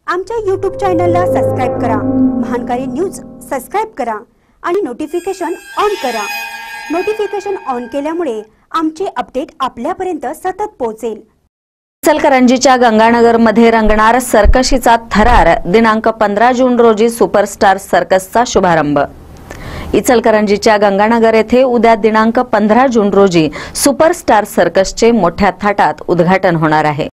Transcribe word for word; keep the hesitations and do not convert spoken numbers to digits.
आमच्या यूट्यूब चॅनलला सबस्क्राइब करा, महानकारी न्यूज सबस्क्राइब करा आणि नोटिफिकेशन ऑन करा। नोटिफिकेशन ऑन केल्यामुळे आमचे अपडेट आपल्यापर्यंत सतत पोहोचेल। इचलकरंजीच्या गंगानगर मध्ये रंगणार सर्कशीचा थरार। दिनांक पंधरा जून रोजी सुपरस्टार सर्कसचा शुभारंभ। इचलकरंजीच्या गंगानगर येथे उद्या दिनांक पंधरा जून रोजी सुपरस्टार सर्कसचे मोठ्या थाटात उद्घाटन होणार आहे।